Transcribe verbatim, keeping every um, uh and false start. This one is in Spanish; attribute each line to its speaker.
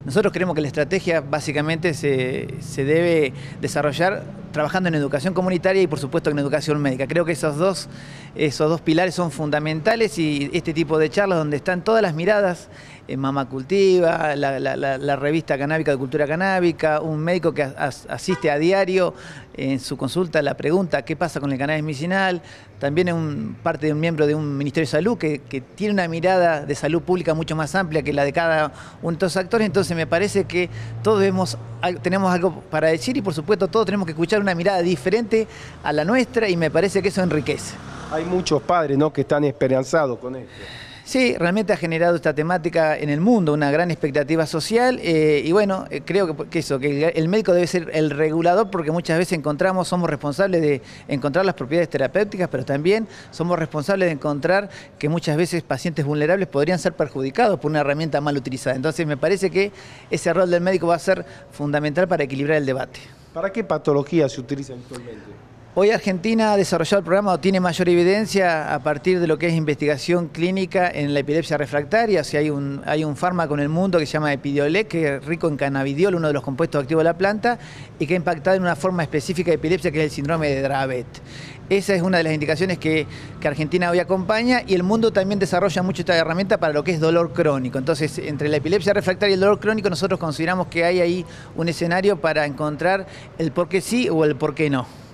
Speaker 1: Nosotros creemos que la estrategia básicamente se, se debe desarrollar trabajando en educación comunitaria y por supuesto en educación médica. Creo que esos dos, esos dos pilares son fundamentales y este tipo de charlas donde están todas las miradas, eh, Mamá Cultiva, la, la, la, la revista canábica de cultura canábica, un médico que as, asiste a diario en su consulta la pregunta ¿qué pasa con el cannabis medicinal? También es un, parte de un miembro de un Ministerio de Salud que, que tiene una mirada de salud pública mucho más amplia que la de cada uno de estos actores, entonces me parece que todos hemos, tenemos algo para decir y por supuesto todos tenemos que escuchar una mirada diferente a la nuestra y me parece que eso enriquece.
Speaker 2: Hay muchos padres, ¿no?, que están esperanzados con esto.
Speaker 1: Sí, realmente ha generado esta temática en el mundo, una gran expectativa social eh, y bueno, eh, creo que, que eso, que el, el médico debe ser el regulador porque muchas veces encontramos, somos responsables de encontrar las propiedades terapéuticas, pero también somos responsables de encontrar que muchas veces pacientes vulnerables podrían ser perjudicados por una herramienta mal utilizada. Entonces me parece que ese rol del médico va a ser fundamental para equilibrar el debate.
Speaker 2: ¿Para qué patología se utiliza actualmente?
Speaker 1: Hoy Argentina ha desarrollado el programa o tiene mayor evidencia a partir de lo que es investigación clínica en la epilepsia refractaria. O sea, hay un, hay un fármaco en el mundo que se llama Epidiolec, que es rico en cannabidiol, uno de los compuestos activos de la planta, y que ha impactado en una forma específica de epilepsia que es el síndrome de Dravet. Esa es una de las indicaciones que, que Argentina hoy acompaña y el mundo también desarrolla mucho esta herramienta para lo que es dolor crónico. Entonces, entre la epilepsia refractaria y el dolor crónico, nosotros consideramos que hay ahí un escenario para encontrar el por qué sí o el por qué no.